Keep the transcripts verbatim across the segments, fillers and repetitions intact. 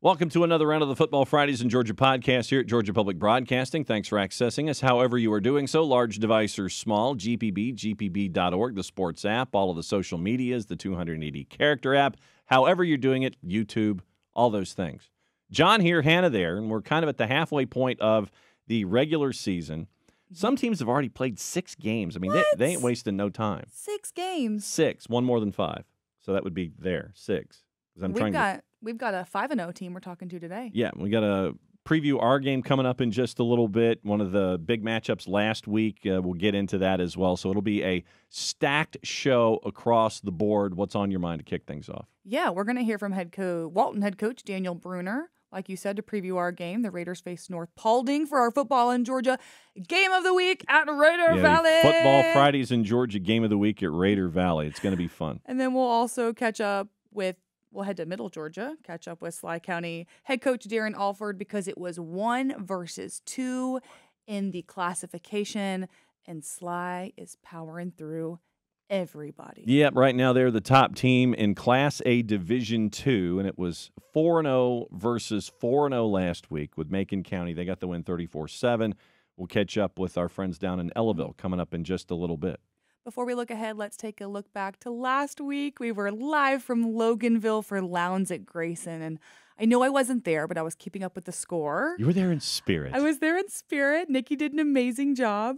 Welcome to another round of the Football Fridays in Georgia podcast here at Georgia Public Broadcasting. Thanks for accessing us however you are doing so, large device or small, G P B, G P B dot org, the sports app, all of the social medias, the two hundred eighty character app, however you're doing it, YouTube, all those things. John here, Hannah there, and we're kind of at the halfway point of the regular season. Some teams have already played six games. I mean, they, they ain't wasting no time. Six games. Six, one more than five. So that would be there, six. I'm we've trying got to... we've got a five and zero team we're talking to today. Yeah, we got to preview our game coming up in just a little bit. One of the big matchups last week. Uh, we'll get into that as well. So it'll be a stacked show across the board. What's on your mind to kick things off? Yeah, we're going to hear from head coach Walton head coach Daniel Brunner. Like you said, to preview our game, the Raiders face North Paulding for our football in Georgia game of the week at Raider yeah, Valley. Football Fridays in Georgia game of the week at Raider Valley. It's going to be fun. And then we'll also catch up with, we'll head to Middle Georgia, catch up with Schley County head coach Darren Alford because it was one versus two in the classification, and Schley is powering through everybody. Yep, right now they're the top team in Class A Division two, and it was four and oh versus four and oh last week with Macon County. They got the win thirty-four seven. We'll catch up with our friends down in Ellaville coming up in just a little bit. Before we look ahead, let's take a look back to last week. We were live from Loganville for Lowndes at Grayson, and I know I wasn't there, but I was keeping up with the score. You were there in spirit. I was there in spirit. Nikki did an amazing job.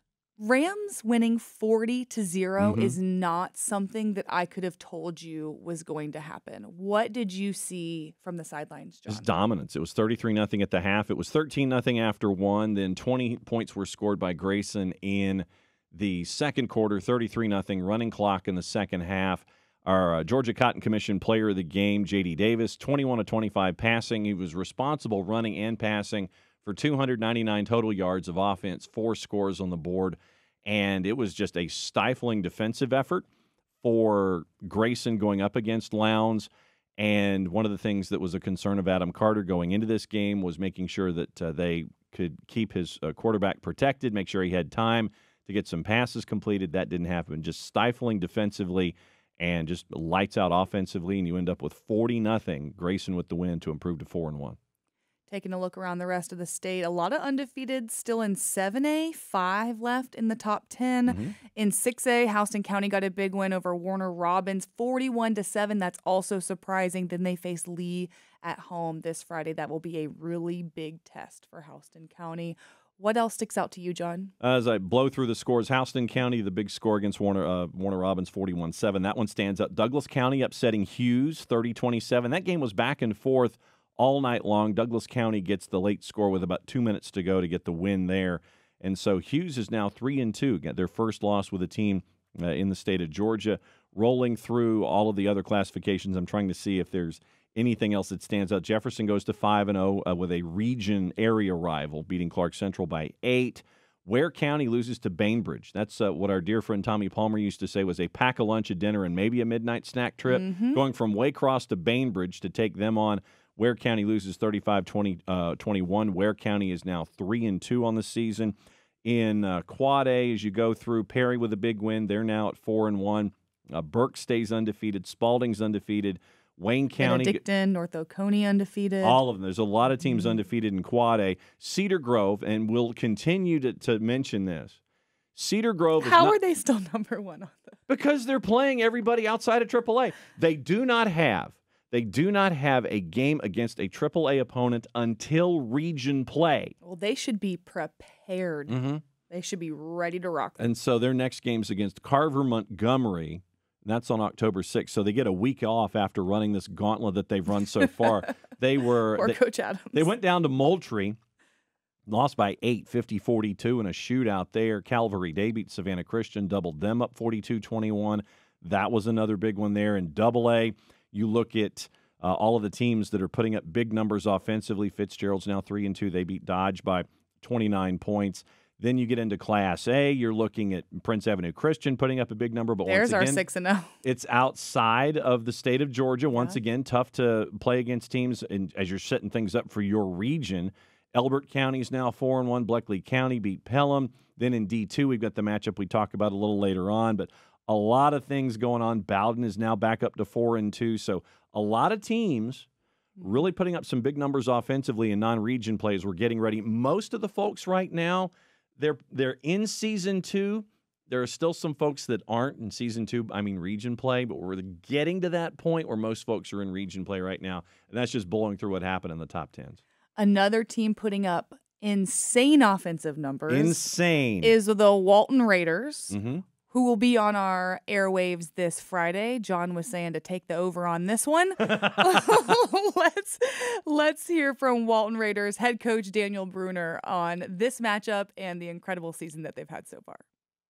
Rams winning forty to zero mm-hmm. is not something that I could have told you was going to happen. What did you see from the sidelines, John? It was dominance. It was thirty-three nothing at the half. It was thirteen nothing after one. Then twenty points were scored by Grayson in the second quarter, thirty-three nothing, running clock in the second half. Our uh, Georgia Cotton Commission player of the game, J D Davis, twenty-one of twenty-five passing. He was responsible running and passing for two hundred ninety-nine total yards of offense, four scores on the board, and it was just a stifling defensive effort for Grayson going up against Lowndes. And one of the things that was a concern of Adam Carter going into this game was making sure that uh, they could keep his uh, quarterback protected, make sure he had time to get some passes completed. That didn't happen. Just stifling defensively and just lights out offensively, and you end up with forty nothing. Grayson with the win to improve to four and one. Taking a look around the rest of the state, a lot of undefeated still in seven A, five left in the top ten. Mm-hmm. In six A, Houston County got a big win over Warner Robins, forty-one to seven. That's also surprising. Then they face Lee at home this Friday. That will be a really big test for Houston County. What else sticks out to you, John? As I blow through the scores, Houston County, the big score against Warner uh, Warner Robins, forty-one seven. That one stands out. Douglas County upsetting Hughes, thirty twenty-seven. That game was back and forth all night long. Douglas County gets the late score with about two minutes to go to get the win there. And so Hughes is now three and two, got their first loss with a team uh, in the state of Georgia. Rolling through all of the other classifications, I'm trying to see if there's anything else that stands out. Jefferson goes to five and oh uh, with a region area rival, beating Clark Central by eight. Ware County loses to Bainbridge. That's uh, what our dear friend Tommy Palmer used to say was a pack a lunch, a dinner, and maybe a midnight snack trip. Mm-hmm. Going from Waycross to Bainbridge to take them on. Ware County loses thirty-five twenty-one. Ware County is now three and two on the season. In uh, Quad A, as you go through, Perry with a big win. They're now at four and one. Uh, Burke stays undefeated. Spalding's undefeated. Wayne County, Benedictine, North Oconee undefeated. All of them. There's a lot of teams mm-hmm. undefeated in Quad A. Cedar Grove, and we'll continue to, to mention this. Cedar Grove is How not, are they still number one on the? Because they're playing everybody outside of triple A. They do not have they do not have a game against a triple A opponent until region play. Well, they should be prepared. Mm-hmm. They should be ready to rock. And so their next game's against Carver Montgomery. That's on October sixth, so they get a week off after running this gauntlet that they've run so far. They were Poor they, Coach Adams. They went down to Moultrie, lost by eight, fifty forty-two in a shootout there. Calvary, they beat Savannah Christian, doubled them up forty-two twenty-one. That was another big one there. In double A, you look at uh, all of the teams that are putting up big numbers offensively. Fitzgerald's now three and two. They beat Dodge by twenty-nine points. Then you get into Class A. You're looking at Prince Avenue Christian putting up a big number. But There's once again, our six and oh. It's outside of the state of Georgia. Yeah. Once again, tough to play against teams and as you're setting things up for your region. Elbert County is now four and one. Bleckley County beat Pelham. Then in D two, we've got the matchup we talk about a little later on. But a lot of things going on. Bowden is now back up to four and two. So a lot of teams really putting up some big numbers offensively in non-region plays. We're getting ready. Most of the folks right now, they're they're in season two. There are still some folks that aren't in season two, I mean region play, but we're getting to that point where most folks are in region play right now, and that's just blowing through what happened in the top tens. Another team putting up insane offensive numbers. Insane. Is the Walton Raiders, mm-hmm. who will be on our airwaves this Friday. John was saying to take the over on this one. let's let's hear from Walton Raiders head coach Daniel Brunner on this matchup and the incredible season that they've had so far.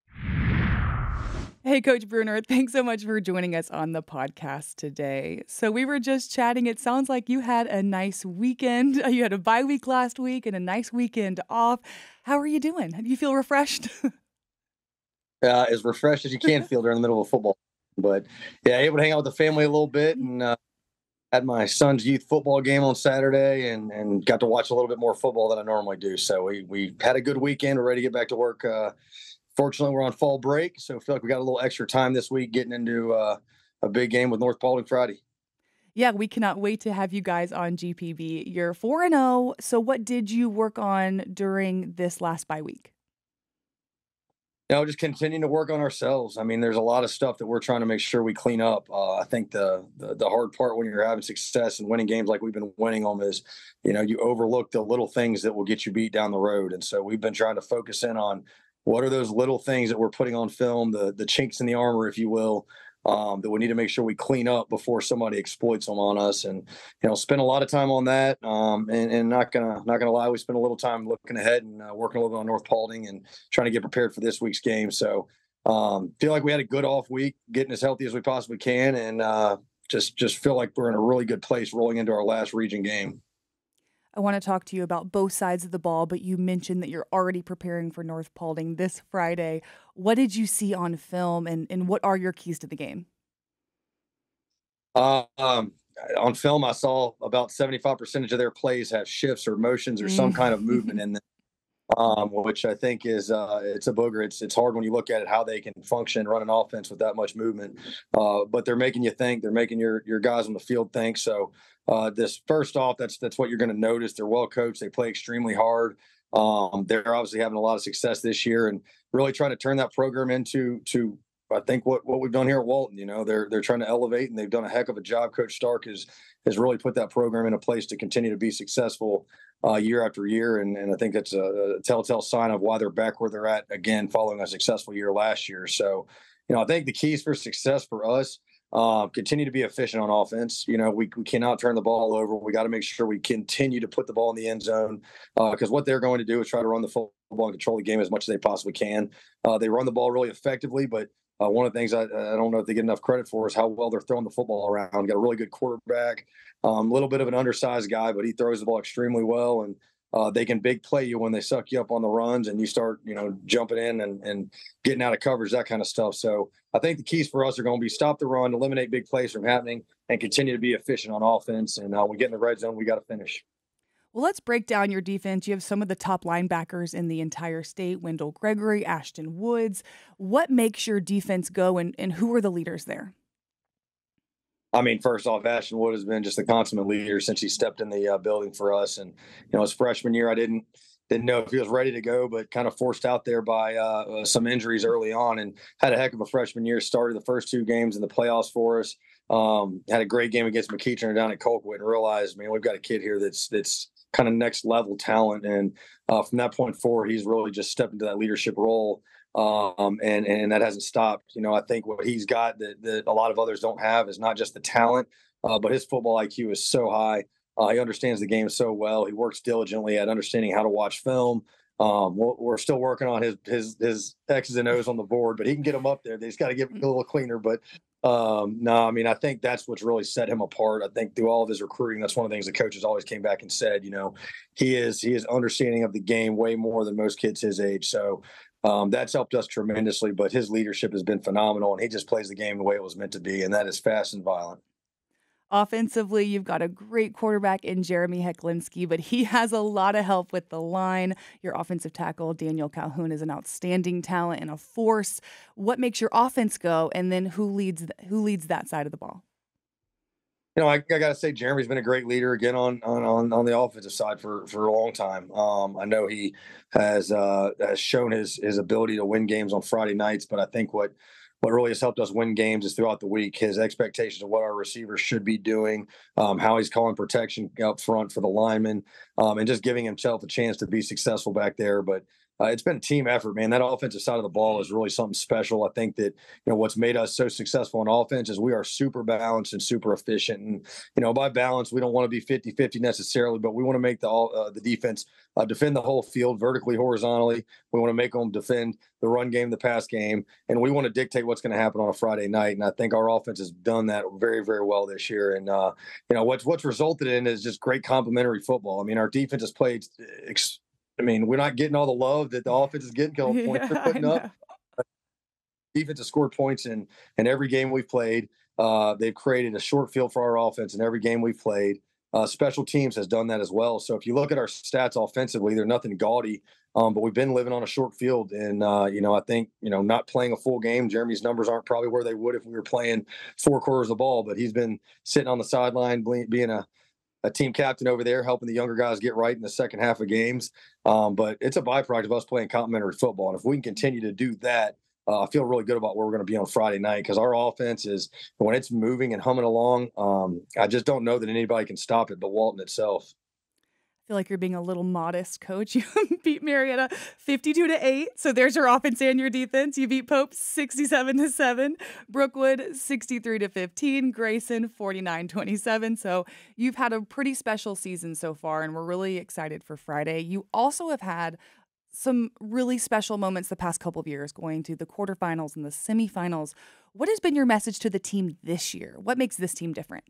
Hey, Coach Brunner, thanks so much for joining us on the podcast today. So we were just chatting. It sounds like you had a nice weekend. You had a bye week last week and a nice weekend off. How are you doing? Do you feel refreshed? Uh, as refreshed as you can feel during the middle of football. But, yeah, able to hang out with the family a little bit and uh, had my son's youth football game on Saturday and, and got to watch a little bit more football than I normally do. So we, we had a good weekend. We're ready to get back to work. Uh, fortunately, we're on fall break, so I feel like we got a little extra time this week getting into uh, a big game with North Paulding Friday. Yeah, we cannot wait to have you guys on G P B. You're four and oh, so what did you work on during this last bye week? You know, just continuing to work on ourselves. I mean, there's a lot of stuff that we're trying to make sure we clean up. Uh, I think the, the the hard part when you're having success and winning games like we've been winning them is, you know, you overlook the little things that will get you beat down the road. And so we've been trying to focus in on what are those little things that we're putting on film, the the chinks in the armor, if you will, um, that we need to make sure we clean up before somebody exploits them on us. And, you know, spend a lot of time on that. Um, and, and not gonna not gonna lie, we spent a little time looking ahead and uh, working a little bit on North Paulding and trying to get prepared for this week's game. So um, feel like we had a good off week, getting as healthy as we possibly can, and uh, just just feel like we're in a really good place rolling into our last region game. I want to talk to you about both sides of the ball, but you mentioned that you're already preparing for North Paulding this Friday. What did you see on film, and, and what are your keys to the game? Uh, um, on film, I saw about seventy-five percent of their plays have shifts or motions or some kind of movement in them, um, which I think is uh, it's a booger. It's it's hard when you look at it how they can function, run an offense with that much movement. Uh, but they're making you think. They're making your your guys on the field think. So uh, this first off, that's that's what you're going to notice. They're well coached. They play extremely hard. Um, they're obviously having a lot of success this year and really trying to turn that program into to. I think what, what we've done here at Walton, you know, they're they're trying to elevate, and they've done a heck of a job. Coach Stark has has really put that program in a place to continue to be successful uh, year after year, and and I think that's a, a telltale sign of why they're back where they're at again, following a successful year last year. So, you know, I think the keys for success for us uh, continue to be efficient on offense. You know, we we cannot turn the ball over. We got to make sure we continue to put the ball in the end zone because uh, what they're going to do is try to run the football and control the game as much as they possibly can. Uh, they run the ball really effectively, but Uh, one of the things I, I don't know if they get enough credit for is how well they're throwing the football around. Got a really good quarterback, a um, little bit of an undersized guy, but he throws the ball extremely well. And uh, they can big play you when they suck you up on the runs and you start, you know, jumping in and, and getting out of coverage, that kind of stuff. So I think the keys for us are going to be stop the run, eliminate big plays from happening, and continue to be efficient on offense. And uh, when we get in the red zone, we got to finish. Well, let's break down your defense. You have some of the top linebackers in the entire state, Wendell Gregory, Ashton Woods. What makes your defense go, and, and who are the leaders there? I mean, first off, Ashton Wood has been just a consummate leader since he stepped in the uh, building for us. And, you know, his freshman year, I didn't didn't know if he was ready to go, but kind of forced out there by uh, some injuries early on, and had a heck of a freshman year. Started the first two games in the playoffs for us. Um, had a great game against McEachern down at Colquitt, and realized, man, we've got a kid here that's that's kind of next level talent. And uh, from that point forward, he's really just stepped into that leadership role. Um, and, and that hasn't stopped. You know, I think what he's got that, that a lot of others don't have is not just the talent, uh, but his football I Q is so high. Uh, he understands the game so well. He works diligently at understanding how to watch film. Um, we're, we're still working on his, his, his X's and O's on the board, but he can get them up there. They just got to get a little cleaner. But um, no, I mean, I think that's what's really set him apart. I think through all of his recruiting, that's one of the things the coaches always came back and said, you know, he is, he is understanding of the game way more than most kids his age. So um, that's helped us tremendously, but his leadership has been phenomenal, and he just plays the game the way it was meant to be. And that is fast and violent. Offensively, you've got a great quarterback in Jeremy Hecklinski, but he has a lot of help with the line. Your offensive tackle, Daniel Calhoun, is an outstanding talent and a force. What makes your offense go, and then who leads who leads that side of the ball? you know, I, I got to say, Jeremy's been a great leader again on on on, on the offensive side for for a long time. Um, I know he has uh, has shown his his ability to win games on Friday nights, but I think what what really has helped us win games is throughout the week his expectations of what our receivers should be doing, um, how he's calling protection up front for the linemen, um, and just giving himself a chance to be successful back there. But uh, it's been a team effort, man. That offensive side of the ball is really something special. I think that, you know, what's made us so successful on offense is we are super balanced and super efficient. And, you know, by balance, we don't want to be fifty-fifty necessarily, but we want to make the all uh, the defense uh, defend the whole field vertically, horizontally. We want to make them defend the run game, the pass game, and we want to dictate what's going to happen on a Friday night. And I think our offense has done that very, very well this year. And, uh, you know, what's what's resulted in is just great complementary football. I mean, our defense has played ex- I mean, we're not getting all the love that the offense is getting. Because points they're putting up. Defense has scored points in in every game we've played. Uh, they've created a short field for our offense in every game we've played. Uh, special teams has done that as well. So if you look at our stats offensively, they're nothing gaudy, um, but we've been living on a short field. And, uh, you know, I think, you know, not playing a full game, Jeremy's numbers aren't probably where they would if we were playing four quarters of the ball, but he's been sitting on the sideline being a a team captain over there, helping the younger guys get right in the second half of games. Um, but it's a byproduct of us playing complementary football. And if we can continue to do that, uh, I feel really good about where we're going to be on Friday night, because our offense is, when it's moving and humming along, um, I just don't know that anybody can stop it but Walton itself. I feel like you're being a little modest, Coach. You beat Marietta fifty-two to eight. So there's your offense and your defense. You beat Pope sixty-seven to seven, Brookwood sixty-three to fifteen, Grayson forty-nine twenty-seven. So you've had a pretty special season so far, and we're really excited for Friday. You also have had some really special moments the past couple of years, going to the quarterfinals and the semifinals. What has been your message to the team this year? What makes this team different?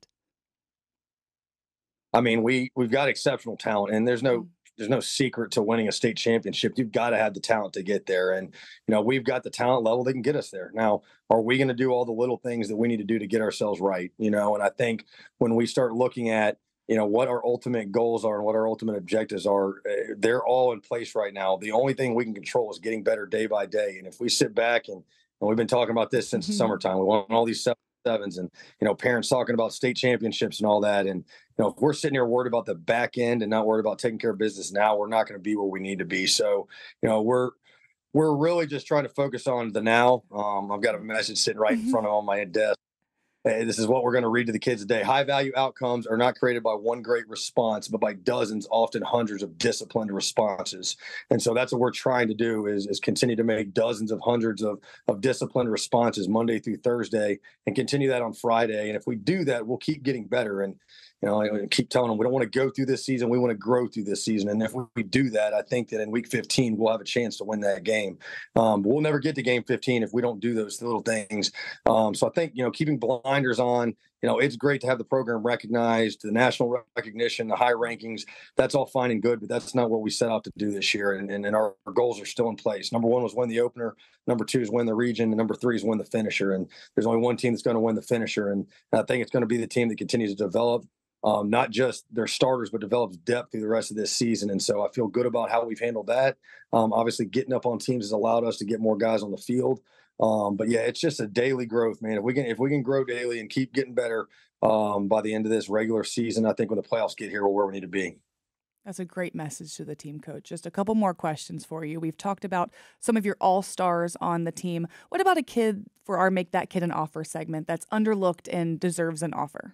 I mean, we we've got exceptional talent, and there's no there's no secret to winning a state championship. You've got to have the talent to get there, and you know we've got the talent level that can get us there. Now, are we going to do all the little things that we need to do to get ourselves right? You know, and I think when we start looking at, you know, what our ultimate goals are and what our ultimate objectives are, uh, they're all in place right now. The only thing we can control is getting better day by day. And if we sit back and, and we've been talking about this since Mm-hmm. the summertime, we want all these seven sevens and, you know, parents talking about state championships and all that. And, you know, if we're sitting here worried about the back end and not worried about taking care of business now, we're not going to be where we need to be. So, you know, we're, we're really just trying to focus on the now. Um, I've got a message sitting right in front of on my desk. Hey, this is what we're going to read to the kids today. High value outcomes are not created by one great response, but by dozens, often hundreds of disciplined responses. And so that's what we're trying to do is, is continue to make dozens of hundreds of, of disciplined responses Monday through Thursday and continue that on Friday. And if we do that, we'll keep getting better. And, you know, I keep telling them we don't want to go through this season. We want to grow through this season. And if we do that, I think that in week fifteen, we'll have a chance to win that game. Um, but we'll never get to game fifteen if we don't do those little things. Um, so I think, you know, keeping blinders on, you know, it's great to have the program recognized, the national recognition, the high rankings. That's all fine and good, but that's not what we set out to do this year. And, and, and our, our goals are still in place. Number one was win the opener. Number two is win the region. And number three is win the finisher. And there's only one team that's going to win the finisher. And I think it's going to be the team that continues to develop Um, not just their starters, but develops depth through the rest of this season. And so I feel good about how we've handled that. Um, obviously, getting up on teams has allowed us to get more guys on the field. Um, but yeah, it's just a daily growth, man. If we can, if we can grow daily and keep getting better um, by the end of this regular season, I think when the playoffs get here, we're where we need to be. That's a great message to the team, Coach. Just a couple more questions for you. We've talked about some of your all-stars on the team. What about a kid for our Make That Kid an Offer segment that's underlooked and deserves an offer?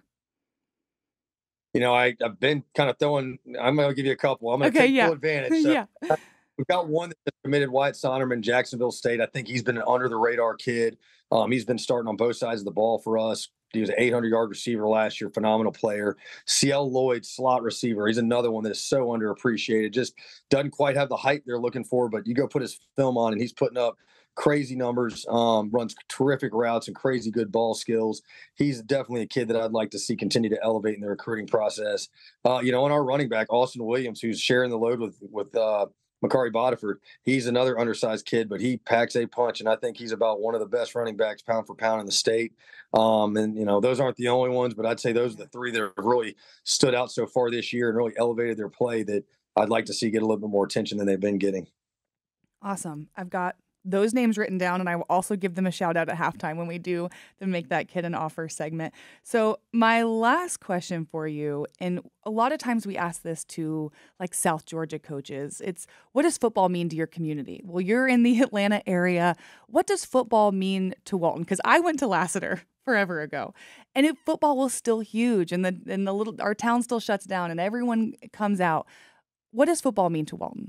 You know, I, I've been kind of throwing, I'm going to give you a couple. I'm going to okay, take yeah. full advantage. So yeah. We've got one that's committed, Wyatt Sonnerman, Jacksonville State. I think he's been an under-the-radar kid. Um, he's been starting on both sides of the ball for us. He was an eight hundred yard receiver last year, phenomenal player. C L Lloyd, slot receiver. He's another one that is so underappreciated. Just doesn't quite have the height they're looking for, but you go put his film on and he's putting up crazy numbers, um, runs terrific routes and crazy good ball skills. He's definitely a kid that I'd like to see continue to elevate in the recruiting process. Uh, you know, and our running back, Austin Williams, who's sharing the load with, with uh, Makari Bodiford, he's another undersized kid, but he packs a punch, and I think he's about one of the best running backs pound for pound in the state. Um, and, you know, those aren't the only ones, but I'd say those are the three that have really stood out so far this year and really elevated their play that I'd like to see get a little bit more attention than they've been getting. Awesome. I've got those names written down, and I will also give them a shout out at halftime when we do the Make That Kid an Offer segment. So my last question for you, and a lot of times we ask this to like South Georgia coaches, it's what does football mean to your community? Well, you're in the Atlanta area. What does football mean to Walton? Because I went to Lassiter forever ago, and it, football was still huge, and the and the little our town still shuts down, and everyone comes out. What does football mean to Walton?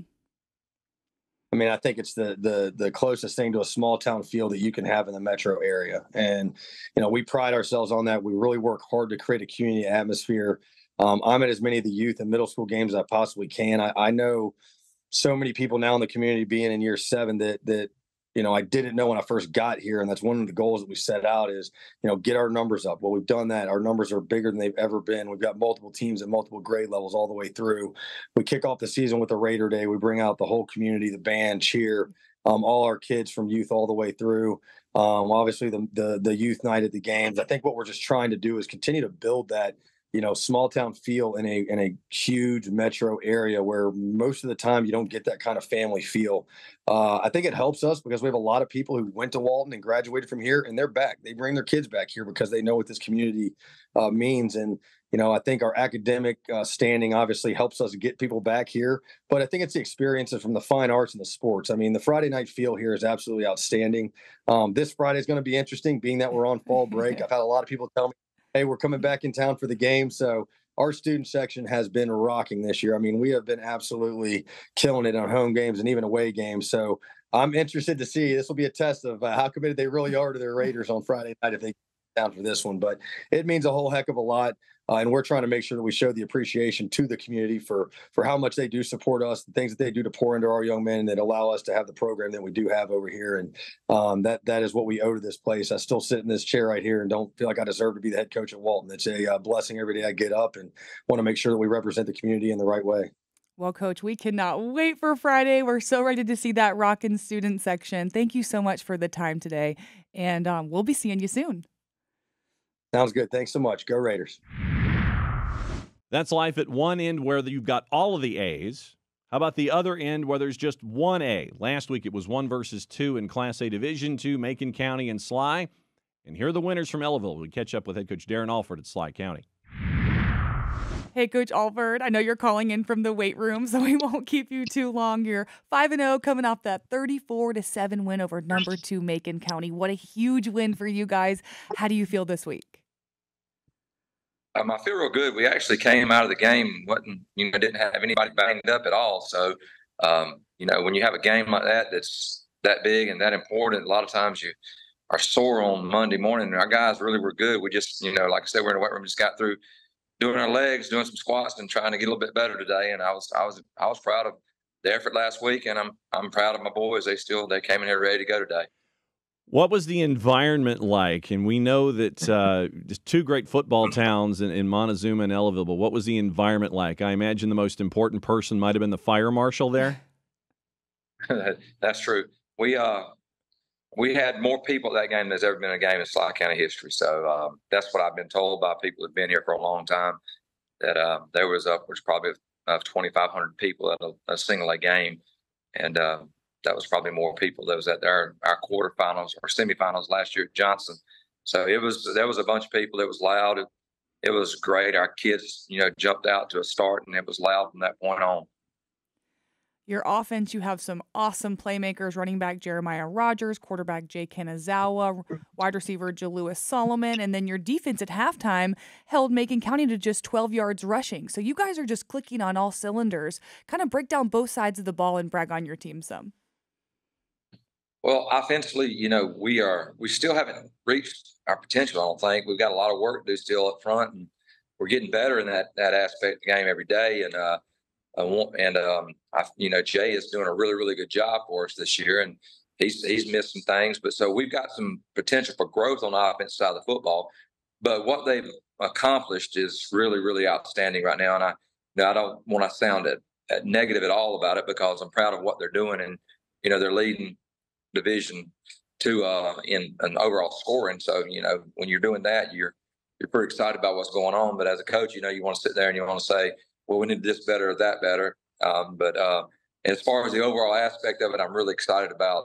I mean, I think it's the the the closest thing to a small town feel that you can have in the metro area. And, you know, we pride ourselves on that. We really work hard to create a community atmosphere. Um, I'm at as many of the youth and middle school games as I possibly can. I, I know so many people now in the community being in year seven that that you know I didn't know when I first got here, and that's one of the goals that we set out is you know get our numbers up. Well, we've done that. Our numbers are bigger than they've ever been. We've got multiple teams at multiple grade levels all the way through. We kick off the season with a Raider Day. We bring out the whole community, the band, cheer, um, all our kids from youth all the way through. Um, obviously, the, the the youth night at the games. I think what we're just trying to do is continue to build that you know, small town feel in a in a huge metro area where most of the time you don't get that kind of family feel. Uh, I think it helps us because we have a lot of people who went to Walton and graduated from here, and they're back. They bring their kids back here because they know what this community uh, means. And you know, I think our academic uh, standing obviously helps us get people back here. But I think it's the experiences from the fine arts and the sports. I mean, the Friday night feel here is absolutely outstanding. Um, this Friday is going to be interesting, being that we're on fall break. I've had a lot of people tell me, hey, we're coming back in town for the game. So our student section has been rocking this year. I mean, we have been absolutely killing it on home games and even away games. So I'm interested to see. This will be a test of uh, how committed they really are to their Raiders on Friday night if they get down for this one. But it means a whole heck of a lot. Uh, and we're trying to make sure that we show the appreciation to the community for for how much they do support us, the things that they do to pour into our young men that allow us to have the program that we do have over here. And um, that that is what we owe to this place. I still sit in this chair right here and don't feel like I deserve to be the head coach at Walton. It's a uh, blessing every day I get up and want to make sure that we represent the community in the right way. Well, Coach, we cannot wait for Friday. We're so ready to see that rockin' student section. Thank you so much for the time today, and um, we'll be seeing you soon. Sounds good. Thanks so much. Go Raiders. That's life at one end where you've got all of the A's. How about the other end where there's just one A? Last week it was one versus two in Class A Division two, Macon County and Schley. And here are the winners from Ellaville. We catch up with head coach Darren Alford at Schley County. Hey, Coach Alford, I know you're calling in from the weight room, so we won't keep you too long. You're five and oh coming off that thirty-four to seven win over number two Macon County. What a huge win for you guys. How do you feel this week? Um, I feel real good. We actually came out of the game, wasn't you know, didn't have anybody banged up at all. So, um, you know, when you have a game like that that's that big and that important, a lot of times you are sore on Monday morning. And our guys really were good. We just, you know, like I said, we're in the weight room, just got through doing our legs, doing some squats, and trying to get a little bit better today. And I was, I was, I was proud of the effort last week, and I'm, I'm proud of my boys. They still, they came in here ready to go today. What was the environment like? And we know that uh, just two great football towns in, in Montezuma and Ellaville, but what was the environment like? I imagine the most important person might have been the fire marshal there. That's true. We uh we had more people at that game than there's ever been a game in Schley County history. So um, that's what I've been told by people who've been here for a long time, that uh, there was upwards probably of twenty-five hundred people at a, a single A game. And uh, that was probably more people that was at our, our quarterfinals or semifinals last year at Johnson. So it was, there was a bunch of people. It was loud. It, it was great. Our kids, you know, jumped out to a start, and it was loud from that point on. Your offense, you have some awesome playmakers, running back Jeremiah Rogers, quarterback Jay Kanazawa, wide receiver Jalewis Solomon, and then your defense at halftime held Macon County to just twelve yards rushing. So you guys are just clicking on all cylinders. Kind of break down both sides of the ball and brag on your team some. Well, offensively, you know, we are we still haven't reached our potential. I don't think we've got a lot of work to do still up front, and we're getting better in that that aspect of the game every day. And uh, and um, I, you know, Jay is doing a really really good job for us this year, and he's he's missed some things, but so we've got some potential for growth on the offensive side of the football. But what they've accomplished is really really outstanding right now, and I, you know, I don't want to sound at, at negative at all about it, because I'm proud of what they're doing, and you know, they're leading Division two uh, in an overall scoring. So, you know, when you're doing that, you're you're pretty excited about what's going on. But as a coach, you know, you want to sit there and you want to say, well, we need this better or that better. Um, but uh, as far as the overall aspect of it, I'm really excited about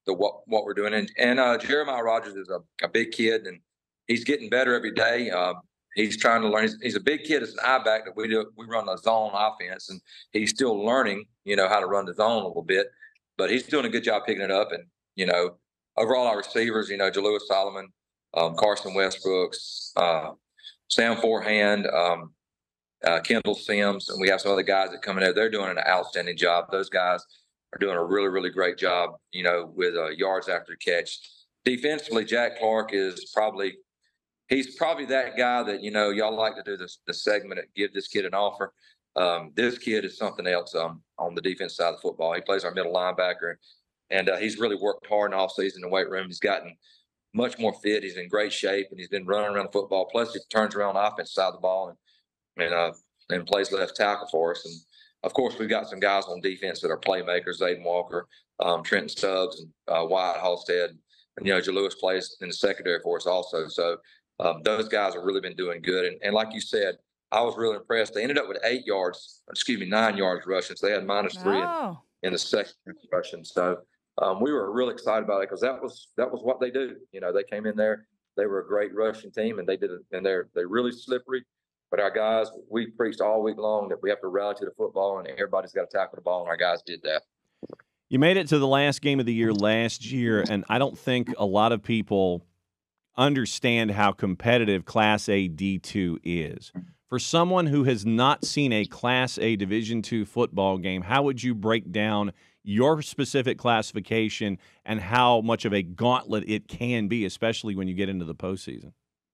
the what what we're doing. And and uh, Jeremiah Rogers is a, a big kid, and he's getting better every day. Uh, he's trying to learn. He's, he's a big kid. It's an eye back that we do. We run a zone offense, and he's still learning, you know, how to run the zone a little bit. But he's doing a good job picking it up. And you know, overall, our receivers, you know, Jalewis Solomon, um, Carson Westbrooks, uh, Sam Forehand, um, uh, Kendall Sims, and we have some other guys that come in there. They're doing an outstanding job. Those guys are doing a really, really great job, you know, with uh, yards after catch. Defensively, Jack Clark is probably he's probably that guy that, you know, y'all like to do this the segment and give this kid an offer. Um, this kid is something else um, on the defense side of the football. He plays our middle linebacker, and uh, he's really worked hard in the offseason in the weight room. He's gotten much more fit. He's in great shape, and he's been running around the football. Plus, he turns around the offense side of the ball and and, uh, and plays left tackle for us. And, of course, we've got some guys on defense that are playmakers, Aiden Walker, um, Trenton Stubbs, and uh, Wyatt Halstead. And, you know, Jalewis plays in the secondary for us also. So um, those guys have really been doing good. And, and like you said, I was really impressed. They ended up with eight yards, excuse me, nine yards rushing. So they had minus three Oh. in, in the second rushing. So um, we were really excited about it because that was that was what they do. You know, they came in there. They were a great rushing team, and they did it. And they're they're really slippery. But our guys, we preached all week long that we have to rally to the football, and everybody's got to tackle the ball, and our guys did that. You made it to the last game of the year last year, and I don't think a lot of people understand how competitive Class A D two is. For someone who has not seen a Class A Division two football game, how would you break down your specific classification and how much of a gauntlet it can be, especially when you get into the postseason?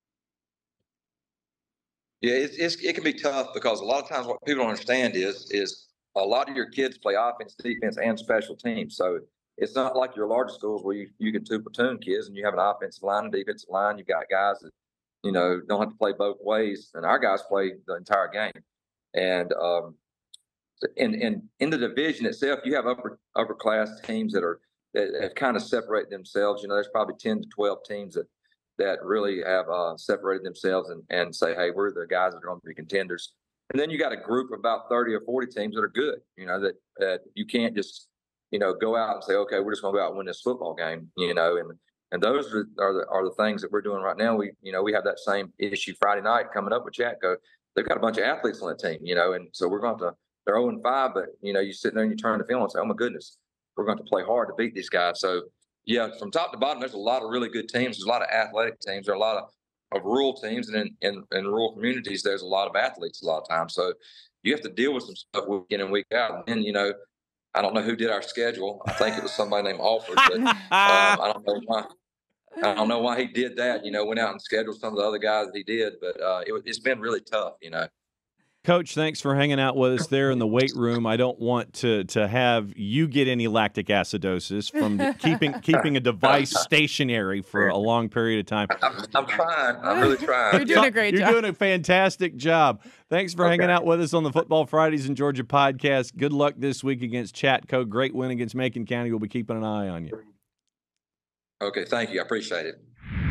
Yeah, it's, it's, it can be tough because a lot of times what people don't understand is is a lot of your kids play offense, defense, and special teams. So it's not like your larger schools where you, you get two platoon kids and you have an offensive line and defensive line. You've got guys that, you know, don't have to play both ways. And our guys play the entire game. And um, in, in, in the division itself, you have upper upper class teams that are that have kind of separated themselves. You know, there's probably ten to twelve teams that that really have uh, separated themselves and, and say, hey, we're the guys that are going to be contenders. And then you got a group of about thirty or forty teams that are good, you know, that, that you can't just, you know, go out and say, okay, we're just going to go out and win this football game, you know, and and those are, are, the, are the things that we're doing right now. We, you know, we have that same issue Friday night coming up with Chatco. They've got a bunch of athletes on the team, you know, and so we're going to, they're oh and five, but, you know, you sit there and you turn the film and say, oh, my goodness, we're going to play hard to beat these guys. So, yeah, from top to bottom, there's a lot of really good teams. There's a lot of athletic teams. There are a lot of, of rural teams. And in, in, in rural communities, there's a lot of athletes a lot of times. So you have to deal with some stuff week in and week out. And, you know, I don't know who did our schedule. I think it was somebody named Alford. But um, I don't know why. I don't know why he did that. You know, went out and scheduled some of the other guys that he did. But uh, it, it's been really tough, you know. Coach, thanks for hanging out with us there in the weight room. I don't want to to have you get any lactic acidosis from the, keeping keeping a device stationary for a long period of time. I'm, I'm trying. I'm really trying. You're doing a great You're job. You're doing a fantastic job. Thanks for Okay. hanging out with us on the Football Fridays in Georgia podcast. Good luck this week against Chatco. Great win against Macon County. We'll be keeping an eye on you. Okay, thank you. I appreciate it.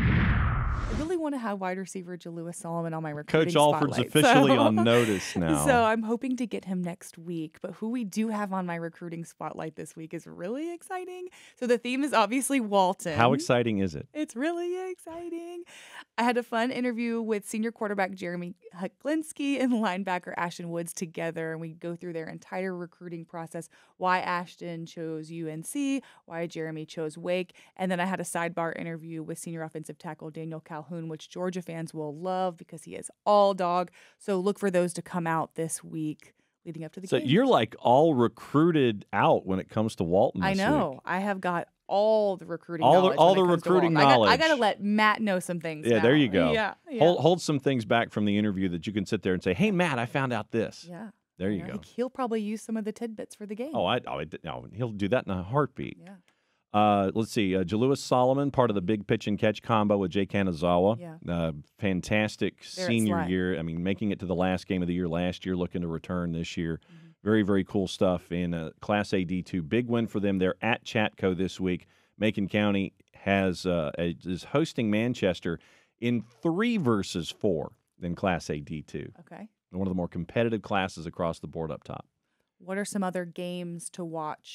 I really want to have wide receiver Jalewis Solomon on my recruiting Coach Alford's spotlight, officially so- on notice now. So I'm hoping to get him next week. But who we do have on my recruiting spotlight this week is really exciting. So the theme is obviously Walton. How exciting is it? It's really exciting. I had a fun interview with senior quarterback Jeremy Huklinski and linebacker Ashton Woods together, and we go through their entire recruiting process, why Ashton chose U N C, why Jeremy chose Wake, and then I had a sidebar interview with senior offensive tackle Daniel Calhoun, which Georgia fans will love because he is all dog. So look for those to come out this week leading up to the So game. you're like all recruited out when it comes to Walton this I know. week. I have got all the recruiting All the- knowledge all when it the comes to recruiting Walton. I got, I knowledge. got to let Matt know some things. Yeah, now. there you go. Yeah, yeah. Hold, hold some things back from the interview that you can sit there and say, hey, Matt, I found out this. Yeah. There you know, go. He'll probably use some of the tidbits for the game. Oh, I, oh, I, no, he'll do that in a heartbeat. Yeah. Uh, let's see. Uh, Jalewis Solomon, part of the big pitch and catch combo with Jay Kanazawa. Yeah. Uh, fantastic There at senior Schley. year. I mean, making it to the last game of the year last year, looking to return this year. Mm-hmm. Very, very cool stuff in uh, Class A D two. Big win for them. They're at Chatco this week. Macon County has uh, a, is hosting Manchester in three versus four in Class A D two. Okay. One of the more competitive classes across the board up top. What are some other games to watch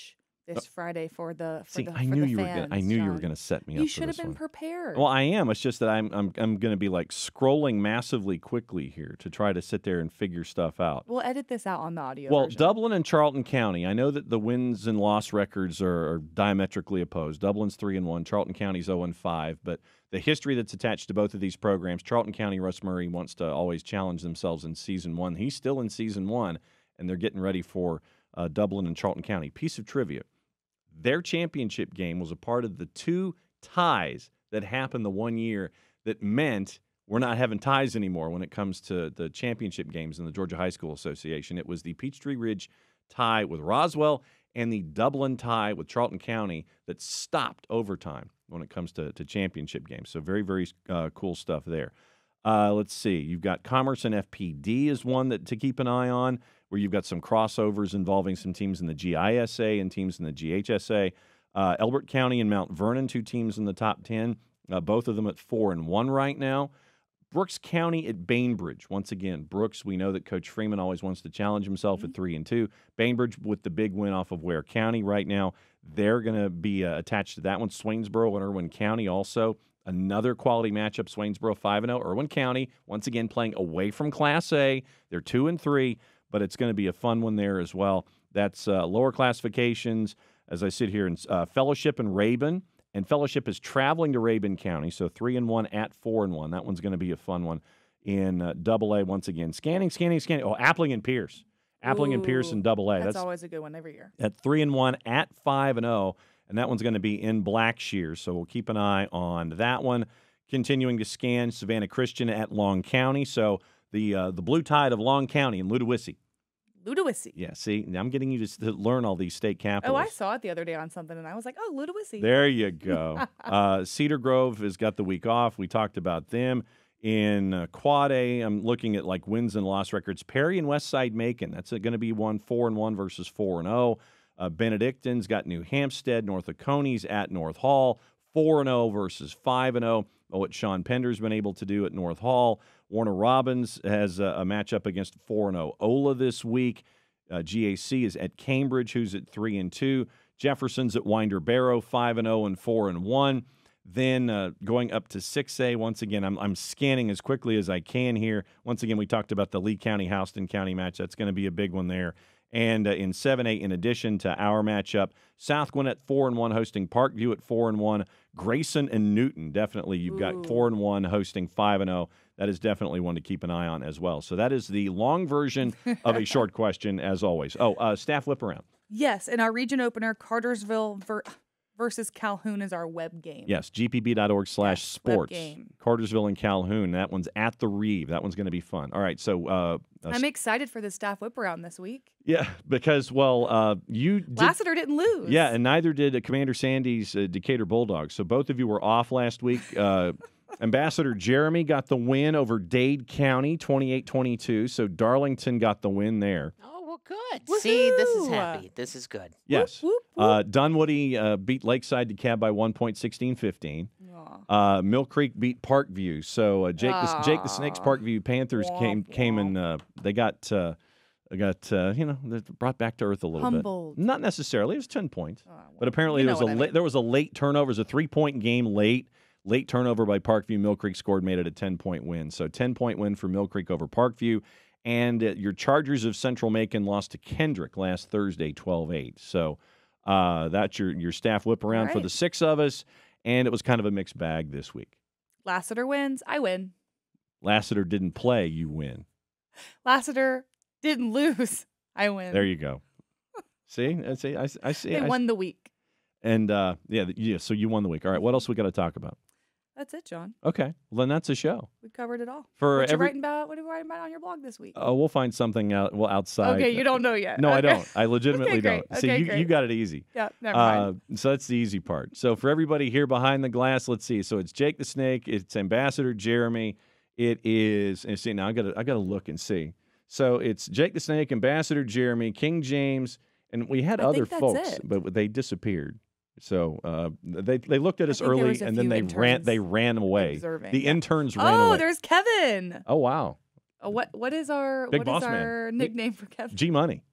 this Friday for the for See, the I for knew the you were fans, gonna, I knew John. you were going to set me up. You for should have this been one. prepared. Well, I am. It's just that I'm I'm I'm going to be like scrolling massively quickly here to try to sit there and figure stuff out. We'll edit this out on the audio. Well, version. Dublin and Charlton County. I know that the wins and loss records are, are diametrically opposed. Dublin's three and one. Charlton County's zero and five. But the history that's attached to both of these programs, Charlton County, Russ Murray wants to always challenge themselves in season one. He's still in season one, and they're getting ready for uh, Dublin and Charlton County. Piece of trivia: their championship game was a part of the two ties that happened the one year that meant we're not having ties anymore when it comes to the championship games in the Georgia High School Association. It was the Peachtree Ridge tie with Roswell and the Dublin tie with Charlton County that stopped overtime when it comes to, to championship games. So very, very uh, cool stuff there. Uh, let's see. You've got Commerce and F P D is one that to keep an eye on, where you've got some crossovers involving some teams in the G I S A and teams in the G H S A. Uh, Elbert County and Mount Vernon, two teams in the top ten, uh, both of them at four and one right now. Brooks County at Bainbridge. Once again, Brooks, we know that Coach Freeman always wants to challenge himself mm-hmm. at three and two. Bainbridge with the big win off of Ware County right now. They're going to be uh, attached to that one. Swainsboro and Irwin County also. Another quality matchup, Swainsboro five and oh. Irwin County, once again, playing away from Class A. They're two and three, but it's going to be a fun one there as well. That's uh, lower classifications. As I sit here in uh, Fellowship and Rabun. And Fellowship is traveling to Rabun County, so three and one at four and one. That one's going to be a fun one in uh, Double A once again. Scanning, scanning, scanning. Oh, Appling and Pierce, Appling Ooh, and Pierce in Double A. That's, That's always a good one every year. At three and one at five and zero, and that one's going to be in Blackshear. So we'll keep an eye on that one. Continuing to scan Savannah Christian at Long County. So the uh, the Blue Tide of Long County in Ludowici. Ludowici. Yeah, see, I'm getting you to, to learn all these state capitals. Oh, I saw it the other day on something, and I was like, oh, Ludowici. There you go. uh, Cedar Grove has got the week off. We talked about them. In uh, Quad A, I'm looking at like wins and loss records. Perry and Westside Macon, that's going to be one four and one versus four and oh. Uh, Benedictine's got New Hampstead. North Oconee at North Hall, four and oh versus five and oh. What Sean Pender's been able to do at North Hall. Warner Robins has a, a matchup against four and oh Ola this week. Uh, G A C is at Cambridge, who's at three and two. Jefferson's at Winder Barrow, five and oh and four and one. Then uh, going up to six A, once again, I'm, I'm scanning as quickly as I can here. Once again, we talked about the Lee County, Houston County match. That's going to be a big one there. And uh, in seven A, in addition to our matchup, South Gwinnett four and one hosting Parkview at four and one. Grayson and Newton, definitely. You've got Ooh. four and one hosting five and oh. That is definitely one to keep an eye on as well. So that is the long version of a short question, as always. Oh, uh, staff whip around. Yes, in our region opener, Cartersville ver- versus Calhoun is our web game. Yes, g p b dot org slash sports. Web game. Cartersville and Calhoun. That one's at the Reeve. That one's going to be fun. All right, so uh, uh, I'm excited for the staff whip around this week. yeah, because well, uh, you did, Lassiter didn't lose. yeah, and neither did uh, Commander Sandy's uh, Decatur Bulldogs. So both of you were off last week. Uh, Ambassador Jeremy got the win over Dade County, twenty-eight twenty-two. So Darlington got the win there. Oh, well, good. Woohoo! See, this is happy. This is good. Yes. Whoop, whoop, Uh, Dunwoody uh, beat Lakeside DeKalb by one point, sixteen fifteen. Uh, Mill Creek beat Parkview. So uh, Jake, the, Jake the Snakes Parkview Panthers Womp, came came womp. and uh, they got uh, they got uh, you know they're brought back to earth a little Humbled. bit. Not necessarily. It was ten points, Oh, well, but apparently you there know was a what I la- mean. there was a late turnover. It was a three point game late. Late turnover by Parkview. Mill Creek scored, made it a ten-point win. So ten-point win for Mill Creek over Parkview. And uh, your Chargers of Central Macon lost to Kendrick last Thursday, twelve eight. So uh, that's your, your staff whip around for right. the six of us. And it was kind of a mixed bag this week. Lassiter wins. I win. Lassiter didn't play. You win. Lassiter didn't lose. I win. There you go. See? I see. I, I see. They I, won the week. And, uh, yeah, yeah, so you won the week. All right, what else we got to talk about? That's it, John. Okay, well, then that's a show. We covered it all. For what every- you writing about? What are you writing about on your blog this week? Oh, we'll find something out. Well, outside. Okay, you don't know yet. No, I Okay. don't. I legitimately Okay, great. don't. See, Okay, you, great. you got it easy. Yeah, never Uh, mind. so that's the easy part. So for everybody here behind the glass, let's see. So it's Jake the Snake. It's Ambassador Jeremy. It is. And see now, I got to I got to look and see. So it's Jake the Snake, Ambassador Jeremy, King James, and we had I other think that's folks, it. but they disappeared. So uh, they they looked at I us think there early, was a and then few they ran interns they ran away. observing. The interns ran Oh, away. there's Kevin. Oh wow, Uh, what what is our Big what boss is man. our He- nickname for Kevin? G Money.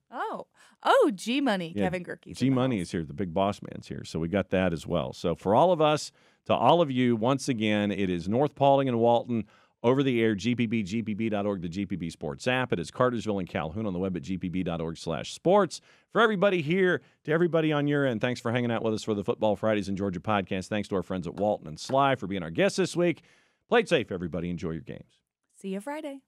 Oh, oh, G Money, Yeah, Kevin Gerke. G Money is here. The big boss man's here. So we got that as well. So for all of us, to all of you, once again, it is North Paulding and Walton over the air, G P B, G P B dot org, the G P B Sports app. It is Cartersville and Calhoun on the web at G P B dot org slash sports. For everybody here, to everybody on your end, thanks for hanging out with us for the Football Fridays in Georgia podcast. Thanks to our friends at Walton and Schley for being our guests this week. Play it safe, everybody. Enjoy your games. See you Friday.